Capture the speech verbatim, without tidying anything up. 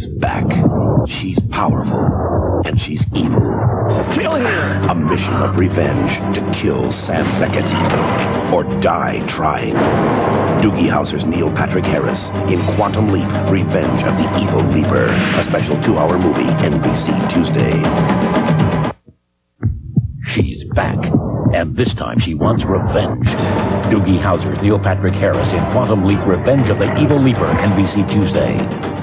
She's back. She's powerful. And she's evil. Kill him! A mission of revenge to kill Sam Beckett. Or die trying. Doogie Howser's Neil Patrick Harris in Quantum Leap, Revenge of the Evil Leaper. A special two-hour movie, N B C Tuesday. She's back. And this time she wants revenge. Doogie Howser's Neil Patrick Harris in Quantum Leap, Revenge of the Evil Leaper, N B C Tuesday.